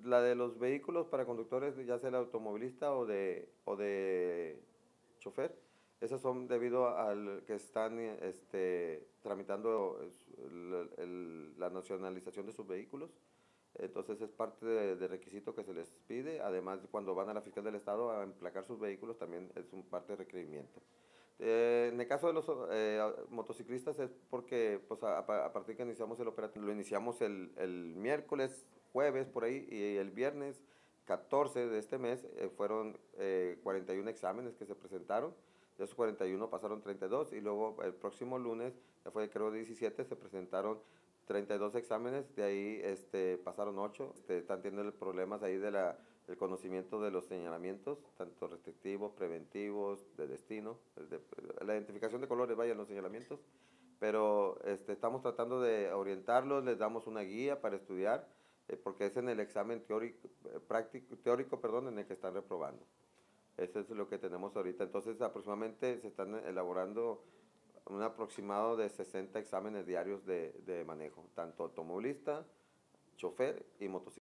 la de los vehículos para conductores, ya sea el automovilista o de chofer, esas son debido al que están tramitando la nacionalización de sus vehículos. Entonces es parte de requisito que se les pide. Además, cuando van a la fiscal del estado a emplacar sus vehículos, también es un parte de requerimiento. En el caso de los motociclistas es porque pues, a partir que iniciamos el operativo, lo iniciamos el miércoles, jueves por ahí, y el viernes 14 de este mes fueron 41 exámenes que se presentaron. De esos 41 pasaron 32 y luego el próximo lunes, ya fue creo 17, se presentaron 32 exámenes, de ahí pasaron 8. Están teniendo problemas ahí el conocimiento de los señalamientos, tanto restrictivos, preventivos, de destino, la identificación de colores, vaya, en los señalamientos, pero estamos tratando de orientarlos, les damos una guía para estudiar, porque es en el examen teórico, perdón, en el que están reprobando. Eso es lo que tenemos ahorita. Entonces, aproximadamente se están elaborando un aproximado de 60 exámenes diarios de manejo, tanto automovilista, chofer y motociclista.